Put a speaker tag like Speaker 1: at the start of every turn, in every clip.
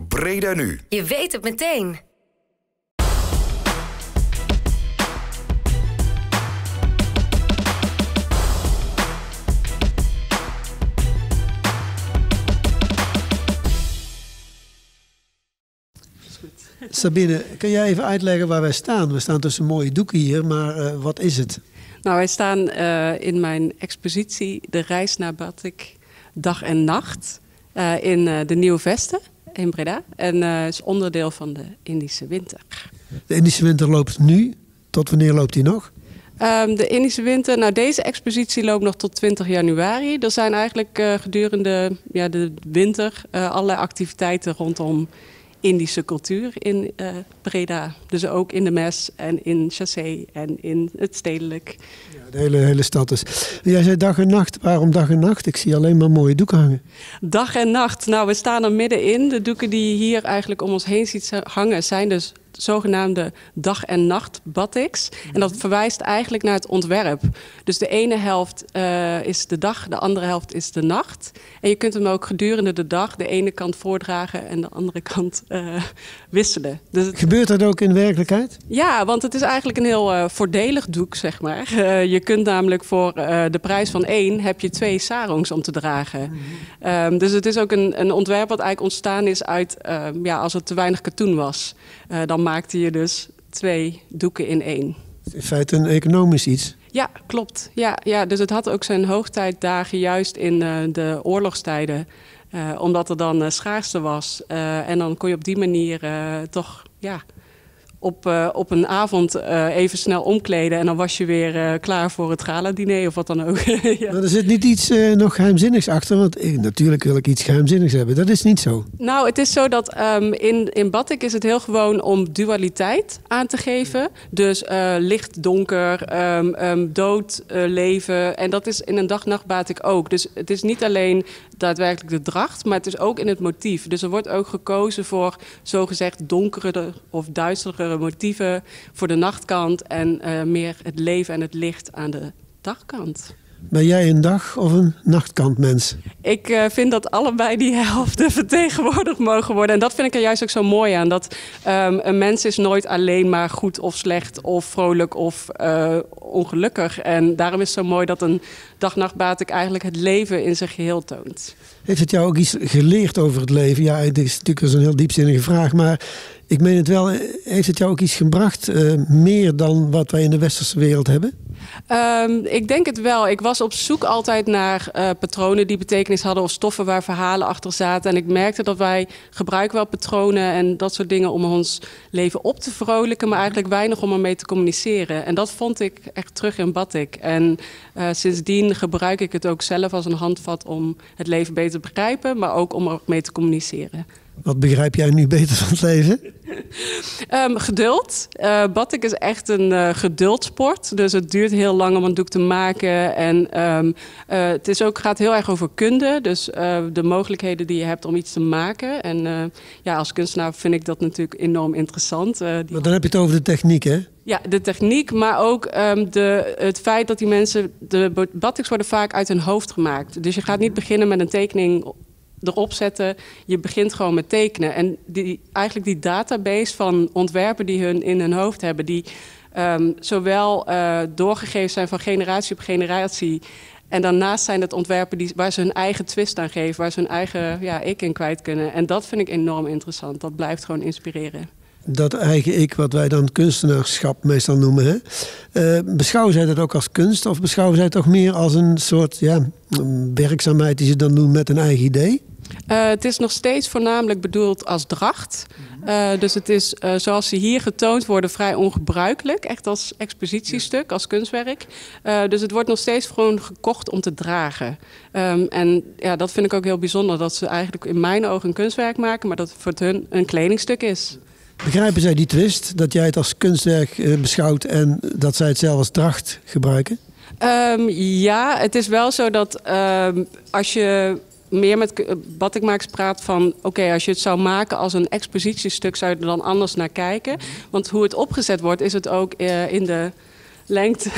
Speaker 1: Breda Nu.
Speaker 2: Je weet het meteen.
Speaker 3: Sabine, kun jij even uitleggen waar wij staan? We staan tussen mooie doeken hier, maar wat is het?
Speaker 4: Nou, wij staan in mijn expositie De Reis naar Batik, dag en nacht, in de Nieuwe Vesten in Breda. En is onderdeel van de Indische Winter.
Speaker 3: De Indische Winter loopt nu. Tot wanneer loopt die nog?
Speaker 4: De Indische Winter, nou deze expositie loopt nog tot 20 januari. Er zijn eigenlijk gedurende de winter allerlei activiteiten rondom Indische cultuur in Breda. Dus ook in de Mes en in Chassé en in het stedelijk.
Speaker 3: Ja, de hele stad dus. Jij zei dag en nacht. Waarom dag en nacht? Ik zie alleen maar mooie doeken hangen.
Speaker 4: Dag en nacht. Nou, we staan er middenin. De doeken die je hier eigenlijk om ons heen ziet hangen zijn dus zogenaamde dag- en nacht batiks. En dat verwijst eigenlijk naar het ontwerp. Dus de ene helft is de dag, de andere helft is de nacht. En je kunt hem ook gedurende de dag de ene kant voordragen en de andere kant wisselen. Dus
Speaker 3: Gebeurt dat ook in werkelijkheid?
Speaker 4: Ja, want het is eigenlijk een heel voordelig doek, zeg maar. Je kunt namelijk voor de prijs van 1 heb je 2 sarongs om te dragen. Dus het is ook een ontwerp wat eigenlijk ontstaan is uit als er te weinig katoen was. Dan maakte je dus 2 doeken in 1.
Speaker 3: In feite een economisch iets.
Speaker 4: Ja, klopt. Ja, dus het had ook zijn hoogtijdagen juist in de oorlogstijden. Omdat er dan schaarste was. En dan kon je op die manier toch op een avond even snel omkleden. En dan was je weer klaar voor het gala-diner of wat dan ook. Ja.
Speaker 3: Maar er zit niet iets nog geheimzinnigs achter. Want natuurlijk wil ik iets geheimzinnigs hebben. Dat is niet zo.
Speaker 4: Nou, het is zo dat in batik is het heel gewoon om dualiteit aan te geven. Dus licht, donker, dood, leven. En dat is in een dag-nacht batik ook. Dus het is niet alleen daadwerkelijk de dracht, maar het is ook in het motief. Dus er wordt ook gekozen voor zogezegd donkere of duistere motieven voor de nachtkant en meer het leven en het licht aan de dagkant.
Speaker 3: Ben jij een dag- of een nachtkantmens?
Speaker 4: Ik vind dat allebei die helften vertegenwoordigd mogen worden. En dat vind ik er juist ook zo mooi aan. Dat een mens is nooit alleen maar goed of slecht of vrolijk of ongelukkig. En daarom is het zo mooi dat een dag-nacht batik eigenlijk het leven in zijn geheel toont.
Speaker 3: Heeft het jou ook iets geleerd over het leven? Ja, het is natuurlijk een heel diepzinnige vraag, maar ik meen het wel. Heeft het jou ook iets gebracht, meer dan wat wij in de westerse wereld hebben?
Speaker 4: Ik denk het wel. Ik was op zoek altijd naar patronen die betekenis hadden of stoffen waar verhalen achter zaten. En ik merkte dat wij gebruiken wel patronen en dat soort dingen om ons leven op te vrolijken, maar eigenlijk weinig om ermee te communiceren. En dat vond ik echt terug in batik. En sindsdien gebruik ik het ook zelf als een handvat om het leven beter te begrijpen, maar ook om ermee te communiceren.
Speaker 3: Wat begrijp jij nu beter van het leven?
Speaker 4: Geduld. Batik is echt een geduldsport. Dus het duurt heel lang om een doek te maken. En het gaat heel erg over kunde. Dus de mogelijkheden die je hebt om iets te maken. En als kunstenaar vind ik dat natuurlijk enorm interessant.
Speaker 3: Maar dan heb je het over de techniek, hè?
Speaker 4: Ja, de techniek, maar ook het feit dat die mensen... De batiks worden vaak uit hun hoofd gemaakt. Dus je gaat niet beginnen met een tekening erop zetten. Je begint gewoon met tekenen. En eigenlijk die database van ontwerpen die hun in hun hoofd hebben, die zowel doorgegeven zijn van generatie op generatie. En daarnaast zijn het ontwerpen waar ze hun eigen twist aan geven, waar ze hun eigen ik in kwijt kunnen. En dat vind ik enorm interessant. Dat blijft gewoon inspireren.
Speaker 3: Dat eigen ik, wat wij dan kunstenaarschap meestal noemen. Hè? Beschouwen zij dat ook als kunst? Of beschouwen zij het toch meer als een soort werkzaamheid die ze dan doen met een eigen idee?
Speaker 4: Het is nog steeds voornamelijk bedoeld als dracht. Dus het is, zoals ze hier getoond worden, vrij ongebruikelijk. Echt als expositiestuk, als kunstwerk. Dus het wordt nog steeds gewoon gekocht om te dragen. En dat vind ik ook heel bijzonder. Dat ze eigenlijk in mijn ogen een kunstwerk maken, maar dat het voor hun een kledingstuk is.
Speaker 3: Begrijpen zij die twist? Dat jij het als kunstwerk beschouwt en dat zij het zelf als dracht gebruiken?
Speaker 4: Het is wel zo dat als je meer met batikmakers praat van als je het zou maken als een expositiestuk, zou je er dan anders naar kijken. Want hoe het opgezet wordt, is het ook in de lengte.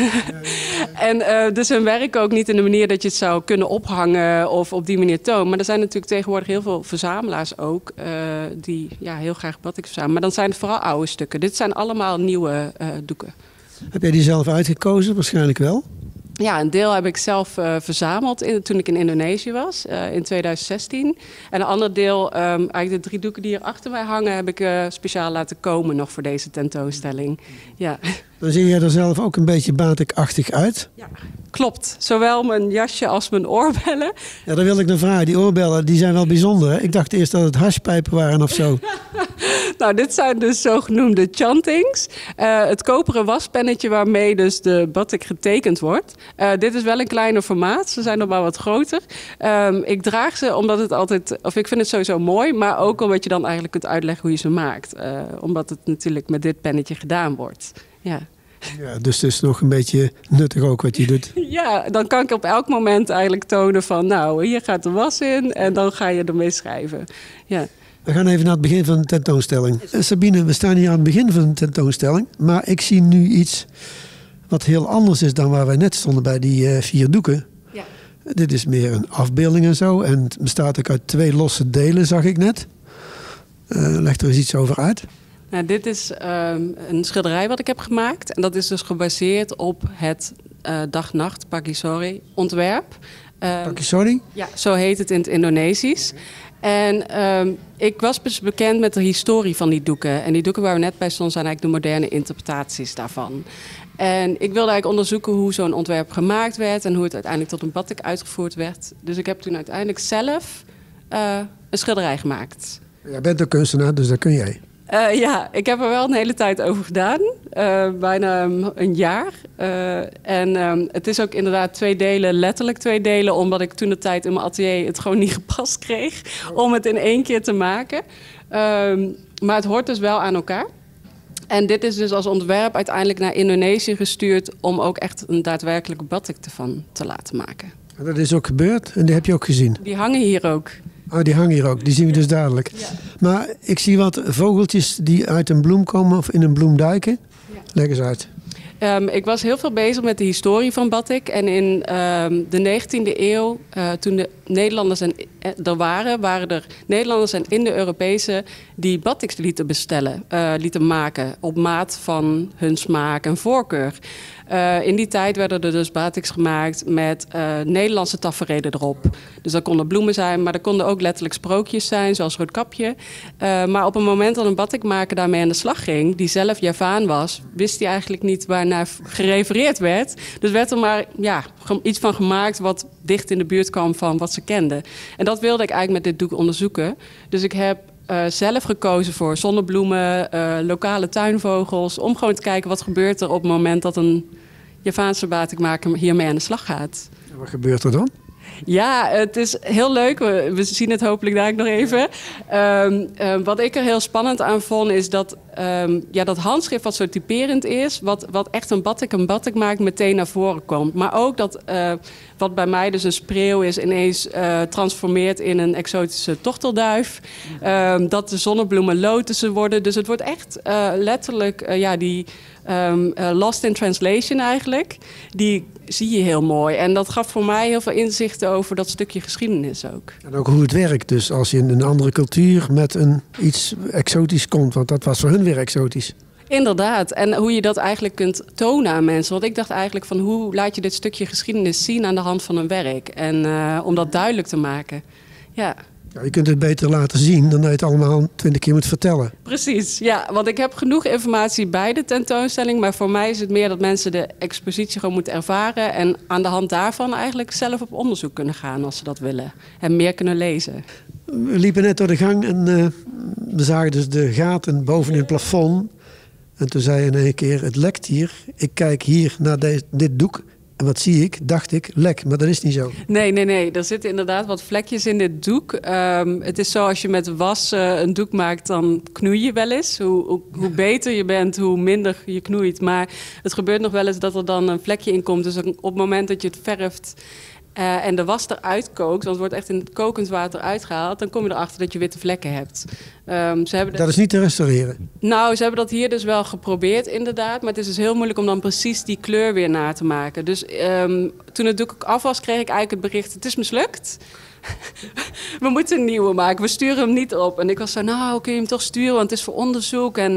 Speaker 4: En dus hun werken ook niet in de manier dat je het zou kunnen ophangen of op die manier tonen. Maar er zijn natuurlijk tegenwoordig heel veel verzamelaars ook die heel graag batik verzamelen. Maar dan zijn het vooral oude stukken. Dit zijn allemaal nieuwe doeken.
Speaker 3: Heb jij die zelf uitgekozen? Waarschijnlijk wel.
Speaker 4: Ja, een deel heb ik zelf verzameld toen ik in Indonesië was, in 2016. En een ander deel, eigenlijk de 3 doeken die hier achter mij hangen, heb ik speciaal laten komen nog voor deze tentoonstelling. Ja.
Speaker 3: Dan zie je er zelf ook een beetje batik-achtig uit.
Speaker 4: Ja, klopt. Zowel mijn jasje als mijn oorbellen.
Speaker 3: Ja, dan wil ik nog vragen. Die oorbellen die zijn wel bijzonder. Hè? Ik dacht eerst dat het hashpijpen waren of zo.
Speaker 4: Nou, dit zijn dus zogenoemde chantings. Het koperen waspennetje waarmee dus de batik getekend wordt. Dit is wel een kleiner formaat. Ze zijn nog maar wat groter. Ik draag ze omdat het altijd... Of ik vind het sowieso mooi, maar ook omdat je dan eigenlijk kunt uitleggen hoe je ze maakt. Omdat het natuurlijk met dit pennetje gedaan wordt. Ja.
Speaker 3: Ja, dus het is nog een beetje nuttig ook wat je doet.
Speaker 4: Ja, dan kan ik op elk moment eigenlijk tonen van... nou, hier gaat de was in en dan ga je ermee schrijven. Ja.
Speaker 3: We gaan even naar het begin van de tentoonstelling. Sabine, we staan hier aan het begin van de tentoonstelling. Maar ik zie nu iets wat heel anders is dan waar wij net stonden bij die 4 doeken. Ja. Dit is meer een afbeelding en zo. En het bestaat ook uit 2 losse delen, zag ik net. Leg er eens iets over uit.
Speaker 4: Nou, dit is een schilderij wat ik heb gemaakt. En dat is dus gebaseerd op het dag-nacht Pakisorry ontwerp.
Speaker 3: Pakisorry?
Speaker 4: Ja, zo heet het in het Indonesisch. En ik was dus bekend met de historie van die doeken. En die doeken waar we net bij stonden zijn eigenlijk de moderne interpretaties daarvan. En ik wilde eigenlijk onderzoeken hoe zo'n ontwerp gemaakt werd... en hoe het uiteindelijk tot een batik uitgevoerd werd. Dus ik heb toen uiteindelijk zelf een schilderij gemahet.
Speaker 3: Jij bent ook kunstenaar, dus dat kun jij.
Speaker 4: Ja, ik heb er wel een hele tijd over gedaan. Bijna een jaar. En het is ook inderdaad 2 delen, letterlijk 2 delen... omdat ik toen de tijd in mijn atelier het gewoon niet gepast kreeg... om het in 1 keer te maken. Maar het hoort dus wel aan elkaar. En dit is dus als ontwerp uiteindelijk naar Indonesië gestuurd... om ook echt een daadwerkelijke batik ervan te laten maken.
Speaker 3: En dat is ook gebeurd en die heb je ook gezien?
Speaker 4: Die hangen hier ook.
Speaker 3: Oh, die hangen hier ook. Die zien we dus dadelijk. Ja. Maar ik zie wat vogeltjes die uit een bloem komen of in een bloem duiken. Ja. Leg eens uit.
Speaker 4: Ik was heel veel bezig met de historie van batik. En in de 19e eeuw, toen de Nederlanders waren er Nederlanders en Indo-Europese die batiks lieten maken op maat van hun smaak en voorkeur. In die tijd werden er dus batiks gemaakt met Nederlandse taferelen erop. Dus dat konden bloemen zijn, maar dat konden ook letterlijk sprookjes zijn, zoals Roodkapje. Maar op het moment dat een batikmaker daarmee aan de slag ging, die zelf Javaan was, wist hij eigenlijk niet waarnaar gerefereerd werd. Dus werd er maar iets van gemaakt wat dicht in de buurt kwam van wat ze kenden. En dat wilde ik eigenlijk met dit doek onderzoeken. Dus ik heb zelf gekozen voor zonnebloemen, lokale tuinvogels... om gewoon te kijken wat gebeurt er op het moment dat een Javaanse batikmaker hiermee aan de slag gaat.
Speaker 3: En wat gebeurt er dan?
Speaker 4: Ja, het is heel leuk. We zien het hopelijk daar nog even. Wat ik er heel spannend aan vond is dat dat handschrift wat zo typerend is... wat echt een batik maakt, meteen naar voren komt. Maar ook dat wat bij mij dus een spreeuw is... ineens transformeert in een exotische tortelduif. Dat de zonnebloemen lotussen worden. Dus het wordt echt letterlijk die... Lost in Translation eigenlijk, die zie je heel mooi. En dat gaf voor mij heel veel inzichten over dat stukje geschiedenis ook. En
Speaker 3: ook hoe het werkt dus als je in een andere cultuur met iets exotisch komt. Want dat was voor hun weer exotisch.
Speaker 4: Inderdaad. En hoe je dat eigenlijk kunt tonen aan mensen. Want ik dacht eigenlijk van hoe laat je dit stukje geschiedenis zien aan de hand van een werk. En om dat duidelijk te maken. Ja.
Speaker 3: Ja, je kunt het beter laten zien dan dat je het allemaal 20 keer moet vertellen.
Speaker 4: Precies, ja. Want ik heb genoeg informatie bij de tentoonstelling. Maar voor mij is het meer dat mensen de expositie gewoon moeten ervaren. En aan de hand daarvan eigenlijk zelf op onderzoek kunnen gaan als ze dat willen. En meer kunnen lezen.
Speaker 3: We liepen net door de gang en we zagen dus de gaten boven in het plafond. En toen zei je in één keer, het lekt hier. Ik kijk hier naar dit doek. En wat zie ik? Dacht ik, lek. Maar dat is niet zo.
Speaker 4: Nee. Er zitten inderdaad wat vlekjes in dit doek. Het is zo, als je met was een doek maakt, dan knoei je wel eens. Hoe beter je bent, hoe minder je knoeit. Maar het gebeurt nog wel eens dat er dan een vlekje in komt. Dus op het moment dat je het verft en de was eruit kookt, want het wordt echt in het kokend water uitgehaald, dan kom je erachter dat je witte vlekken hebt.
Speaker 3: Dat is niet te restaureren?
Speaker 4: Nou, ze hebben dat hier dus wel geprobeerd inderdaad, maar het is dus heel moeilijk om dan precies die kleur weer na te maken. Dus toen het doek af was, kreeg ik eigenlijk het bericht, het is mislukt. We moeten een nieuwe maken, we sturen hem niet op. En ik was zo, nou kun je hem toch sturen, want het is voor onderzoek. En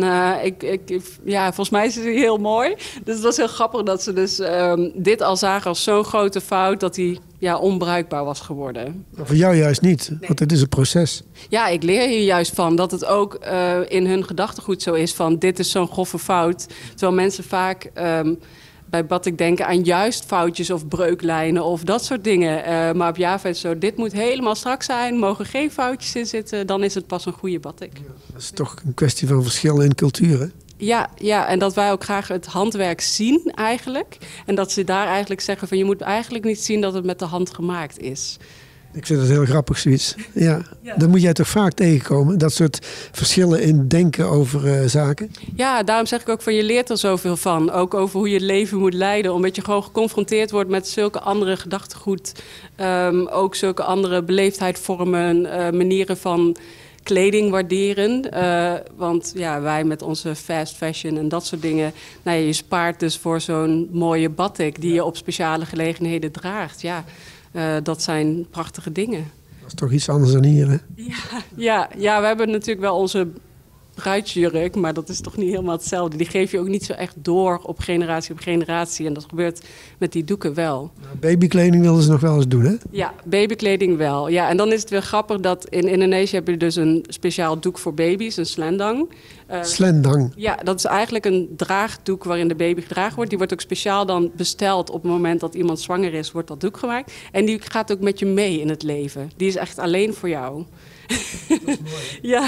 Speaker 4: volgens mij is hij heel mooi. Dus het was heel grappig dat ze dus dit al zagen als zo'n grote fout dat hij onbruikbaar was geworden.
Speaker 3: Maar voor jou juist niet, want het is een proces.
Speaker 4: Ja, ik leer hier juist van dat het ook in hun gedachtegoed zo is van dit is zo'n grove fout. Terwijl mensen vaak bij batik denken aan juist foutjes of breuklijnen of dat soort dingen. Maar op Java is het zo, dit moet helemaal strak zijn, mogen geen foutjes in zitten, dan is het pas een goede batik. Ja,
Speaker 3: dat is toch een kwestie van verschillen in culturen.
Speaker 4: Ja, en dat wij ook graag het handwerk zien eigenlijk. En dat ze daar eigenlijk zeggen van je moet eigenlijk niet zien dat het met de hand gemaakt is.
Speaker 3: Ik vind het heel grappig zoiets. Ja. Dan moet jij toch vaak tegenkomen, dat soort verschillen in denken over zaken?
Speaker 4: Ja, daarom zeg ik ook van je leert er zoveel van. Ook over hoe je het leven moet leiden. Omdat je gewoon geconfronteerd wordt met zulke andere gedachtegoed. Ook zulke andere beleefdheidsvormen, manieren van kleding waarderen. Want wij met onze fast fashion en dat soort dingen. Je spaart dus voor zo'n mooie batik die je op speciale gelegenheden draagt. Ja. Dat zijn prachtige dingen.
Speaker 3: Dat is toch iets anders dan hier, hè?
Speaker 4: Ja, we hebben natuurlijk wel onze bruidsjurk, maar dat is toch niet helemaal hetzelfde. Die geef je ook niet zo echt door op generatie. En dat gebeurt met die doeken wel.
Speaker 3: Nou, babykleding wilden ze nog wel eens doen, hè?
Speaker 4: Ja, babykleding wel. Ja, en dan is het weer grappig dat in Indonesië heb je dus een speciaal doek voor baby's, een slendang.
Speaker 3: Slendang?
Speaker 4: Ja, dat is eigenlijk een draagdoek waarin de baby gedragen wordt. Die wordt ook speciaal dan besteld op het moment dat iemand zwanger is, wordt dat doek gemaakt. En die gaat ook met je mee in het leven. Die is echt alleen voor jou. Dat is mooi. Ja,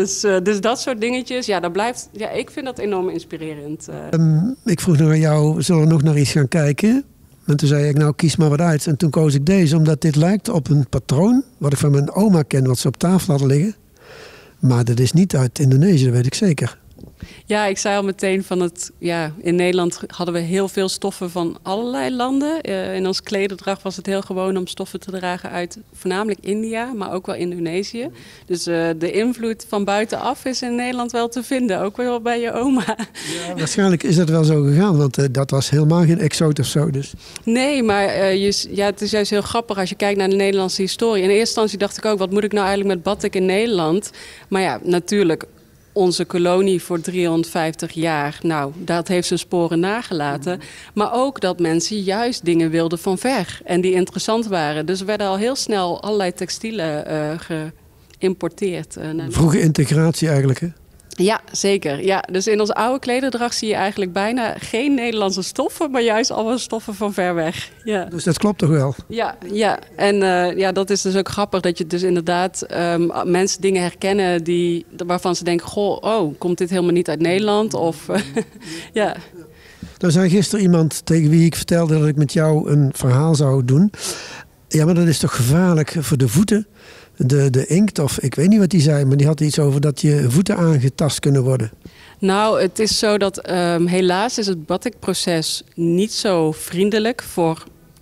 Speaker 4: dus dat soort dingetjes, dat blijft. Ja, ik vind dat enorm inspirerend.
Speaker 3: Ik vroeg nog aan jou, zullen we nog naar iets gaan kijken? En toen zei ik, nou kies maar wat uit. En toen koos ik deze, omdat dit lijkt op een patroon wat ik van mijn oma ken, wat ze op tafel hadden liggen. Maar dat is niet uit Indonesië, dat weet ik zeker.
Speaker 4: Ja, ik zei al meteen van in Nederland hadden we heel veel stoffen van allerlei landen. In ons klederdracht was het heel gewoon om stoffen te dragen uit voornamelijk India, maar ook wel Indonesië. Dus de invloed van buitenaf is in Nederland wel te vinden, ook wel bij je oma.
Speaker 3: Ja, waarschijnlijk is dat wel zo gegaan, want dat was helemaal geen exoot of zo. Dus.
Speaker 4: Nee, maar het is juist heel grappig als je kijkt naar de Nederlandse historie. In eerste instantie dacht ik ook, wat moet ik nou eigenlijk met batik in Nederland? Maar ja, natuurlijk. Onze kolonie voor 350 jaar, dat heeft zijn sporen nagelaten. Maar ook dat mensen juist dingen wilden van ver en die interessant waren. Dus er werden al heel snel allerlei textielen geïmporteerd.
Speaker 3: Vroege integratie eigenlijk, hè?
Speaker 4: Ja, zeker. Ja, dus in onze oude klederdracht zie je eigenlijk bijna geen Nederlandse stoffen, maar juist alle stoffen van ver weg. Ja.
Speaker 3: Dus dat klopt toch wel?
Speaker 4: Ja. En dat is dus ook grappig dat je dus inderdaad mensen dingen herkennen waarvan ze denken, komt dit helemaal niet uit Nederland? Of ja.
Speaker 3: Er zei gisteren iemand tegen wie ik vertelde dat ik met jou een verhaal zou doen. Ja, maar dat is toch gevaarlijk voor de voeten? De inkt, of ik weet niet wat die zei, maar die had iets over dat je voeten aangetast kunnen worden.
Speaker 4: Nou, het is zo dat helaas is het batikproces niet zo vriendelijk voor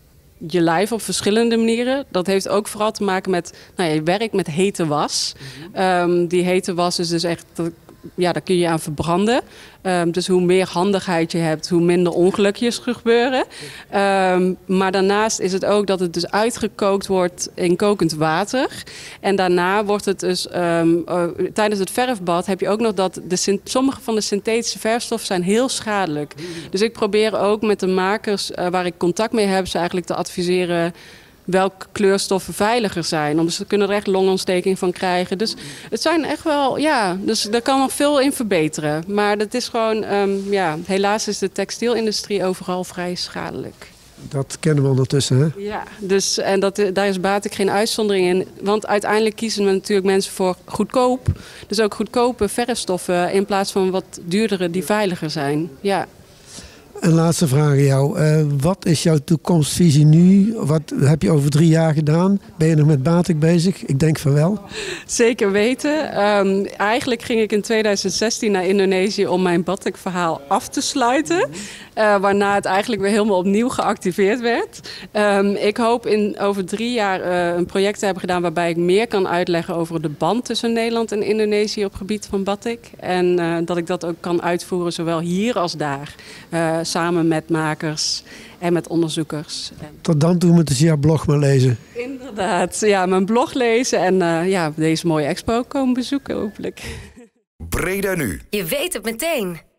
Speaker 4: je lijf op verschillende manieren. Dat heeft ook vooral te maken met, je werkt met hete was. Die hete was is dus echt, daar kun je aan verbranden. Dus hoe meer handigheid je hebt, hoe minder ongelukjes gebeuren. Maar daarnaast is het ook dat het dus uitgekookt wordt in kokend water. En daarna wordt het dus, tijdens het verfbad heb je ook nog dat sommige van de synthetische verfstoffen zijn heel schadelijk. Dus ik probeer ook met de makers waar ik contact mee heb, ze eigenlijk te adviseren welke kleurstoffen veiliger zijn. Omdat ze kunnen er echt longontsteking van krijgen. Dus het zijn echt wel, dus daar kan nog veel in verbeteren. Maar dat is gewoon, helaas is de textielindustrie overal vrij schadelijk.
Speaker 3: Dat kennen we ondertussen, hè?
Speaker 4: Ja, dus, en daar is batik geen uitzondering in. Want uiteindelijk kiezen we natuurlijk mensen voor goedkoop. Dus ook goedkope verfstoffen in plaats van wat duurdere die veiliger zijn. Ja.
Speaker 3: Een laatste vraag aan jou. Wat is jouw toekomstvisie nu? Wat heb je over 3 jaar gedaan? Ben je nog met batik bezig? Ik denk van wel.
Speaker 4: Zeker weten. Eigenlijk ging ik in 2016 naar Indonesië om mijn batikverhaal af te sluiten. Waarna het eigenlijk weer helemaal opnieuw geactiveerd werd. Ik hoop over 3 jaar een project te hebben gedaan waarbij ik meer kan uitleggen over de band tussen Nederland en Indonesië op het gebied van batik. En dat ik dat ook kan uitvoeren zowel hier als daar. Samen met makers en met onderzoekers.
Speaker 3: Tot dan toe moeten ze jouw blog maar lezen.
Speaker 4: Inderdaad, ja, mijn blog lezen en deze mooie expo komen bezoeken hopelijk.
Speaker 1: Breda nu.
Speaker 2: Je weet het meteen.